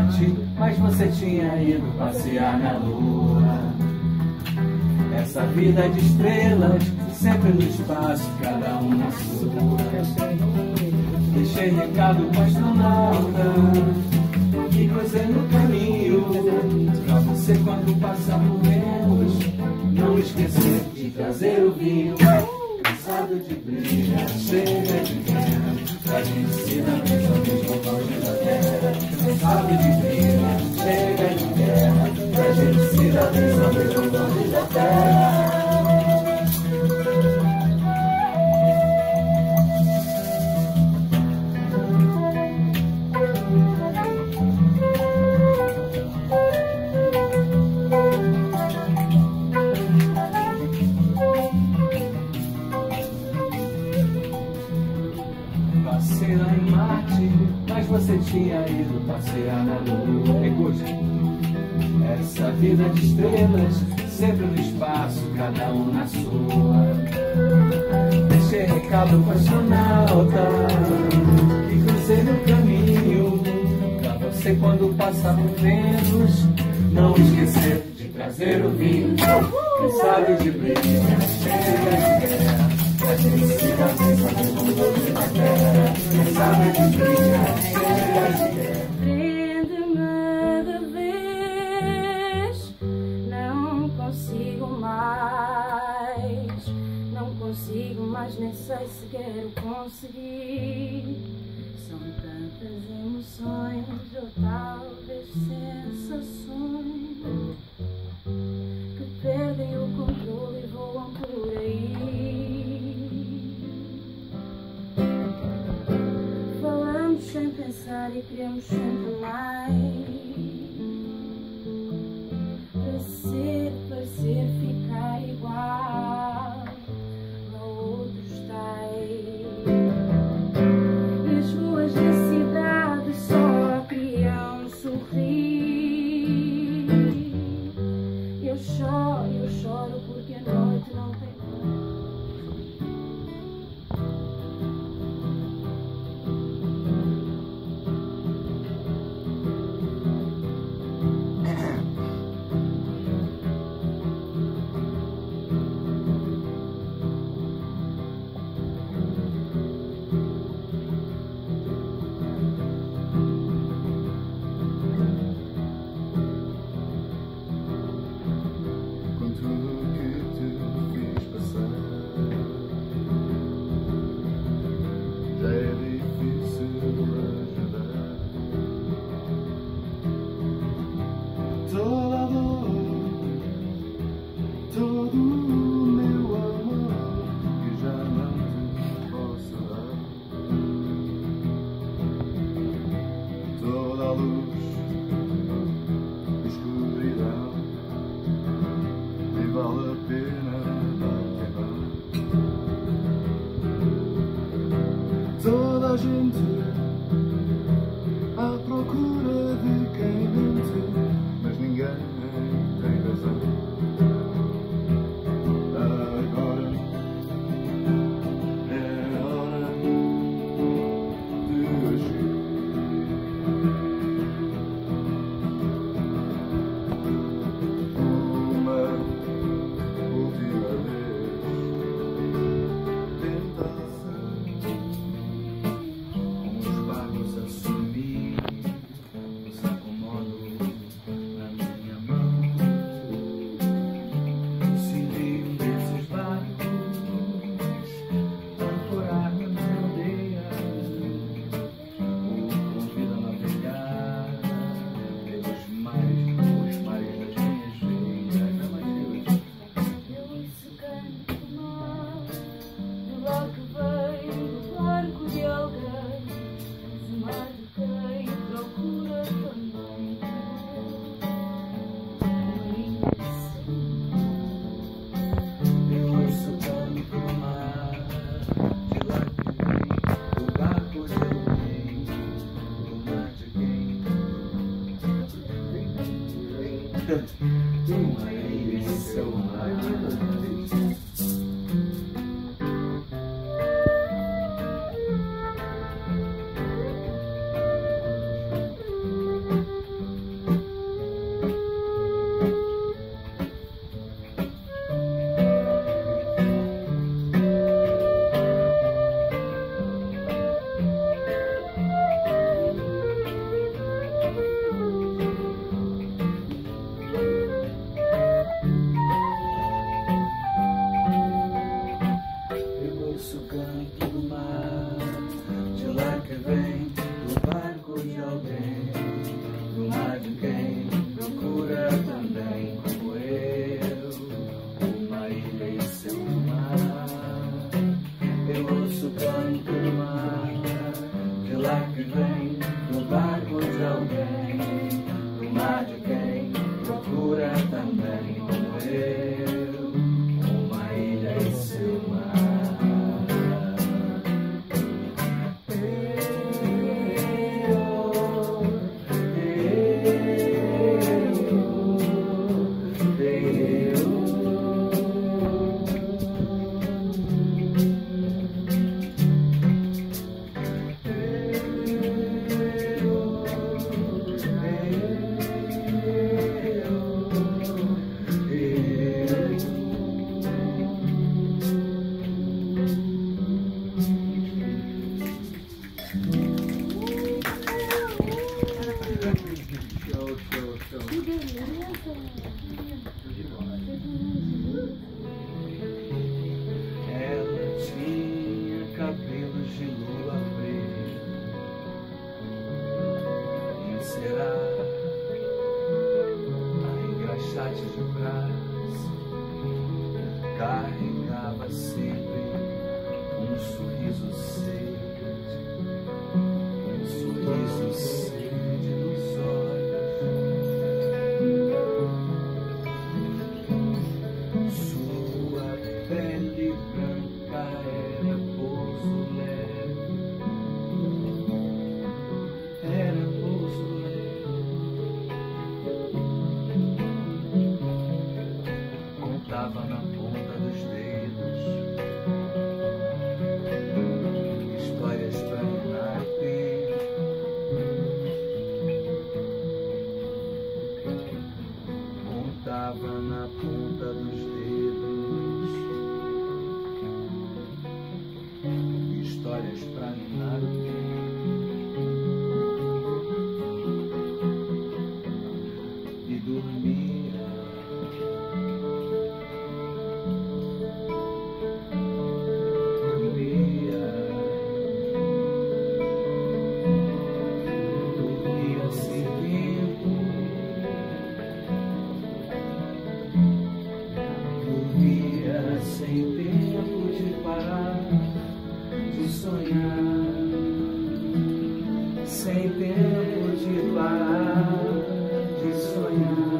Marte, mas você tinha ido passear na Lua. Essa vida de estrelas, sempre no espaço, cada um na sua. Deixei recado pro astronauta que cruzei no caminho, pra você quando passar por Vênus não esquecer de trazer o vinho. Cansado de briga, chega de guerra, pra gente se dar bem só mesmo longe da terra. Cansado de briga, chega de guerra, pra gente se dar bem só mesmo longe da terra. Passei lá em Marte, mas você tinha ido passear na Lua. Escute, essa vida de estrelas, sempre no espaço, cada um na sua. Deixei recado pro astronauta que cruzei no caminho, pra você quando passar por Vênus não esquecer de trazer o vinho. Cansado de briga, chega de guerra, pra gente se dar bem só mesmo longe da terra. Cansado de briga, chega de guerra. Prende-me de vez, não consigo mais, nem sei se quero conseguir. São tantas emoções, ou talvez sensações, que perdem o controle e voam por aí. Falamos sem pensar e queremos sempre mais. Parecer ficar igual a outros tais. E as ruas da cidade só criam sorrir. Eu choro porque a noite não tem cor. Vale a pena dar toda a gente à procura de quem mente, mas ninguém tem razão. Agora é hora de agir. ilha e seu mar. Eu ouço o canto do mar, de lá que vem, do barco de alguém, do mar de quem procura também, como eu, uma ilha e seu mar. Que beleza! Ela tinha cabelos de lua preta, será a engraxate de braço, carregava sempre um sorriso sede, nos olhos. Sua pele branca era pouso leve, era pouso leve. Contava na ponta dos dedos histórias pra minar o tempo. Contava na ponta dos dedos histórias pra minar o tempo. E dormia, dormia sem tempo, dormia sem tempo de parar de sonhar, sem tempo de parar de sonhar.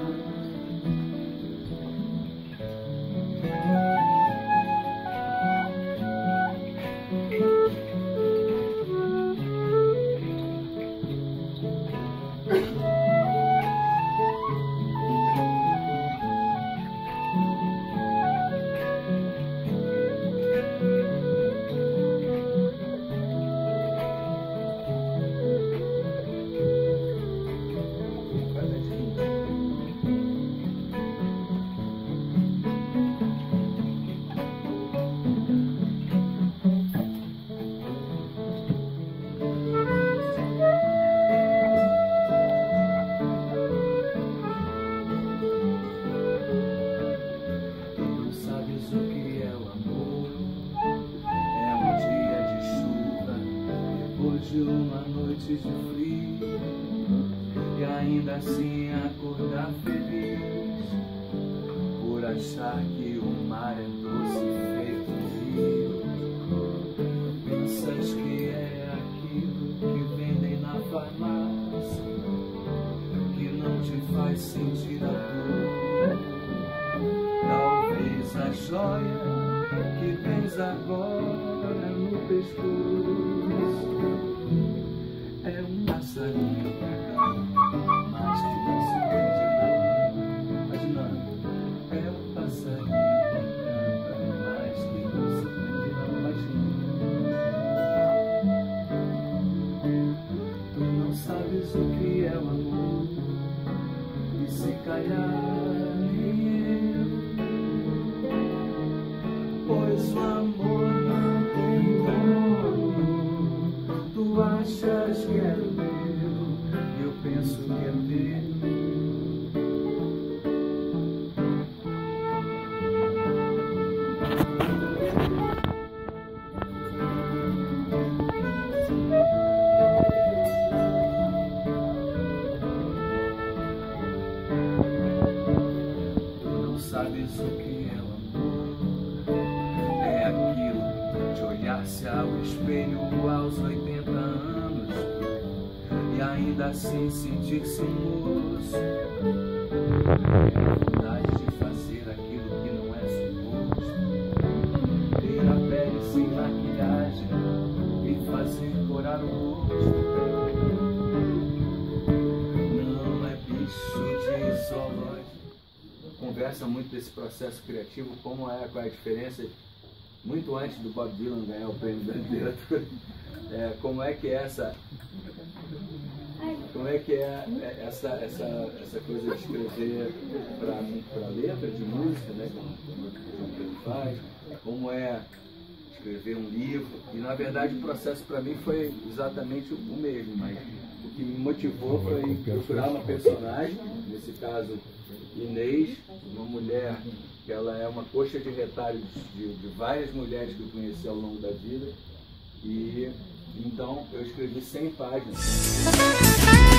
De uma noite de frio e ainda assim acordar feliz por achar que o mar é doce feito rio. Pensas que é aquilo que vendem na farmácia, que não te faz sentir a dor. Talvez a joia que tens agora no pescoço é um passarinho pegado, mas que não se prende não. Imaginando, é um passarinho pegado, mas que não se prende não. Imagina. Tu não sabes o que é o amor, e se calhar nem eu, pois o amor não tem dono. Tu achas que é meu, eu penso que é teu. Tu não sabes o que é o amor, espelho aos 80 anos e ainda assim sentir-se um moço. Vontade de fazer aquilo que não é suposto, ter a pele sem maquiagem e fazer corar o rosto. Não é bicho de zoológico. Conversa muito desse processo criativo, qual é a diferença, muito antes do Bob Dylan ganhar o prêmio da literatura, como é que é essa coisa de escrever para letra de música, né, como ele faz, como é escrever um livro. E na verdade o processo para mim foi exatamente o mesmo, mas o que me motivou foi procurar uma personagem, nesse caso Inês, uma mulher que ela é uma coxa de retalhos de várias mulheres que eu conheci ao longo da vida, e então eu escrevi 100 páginas.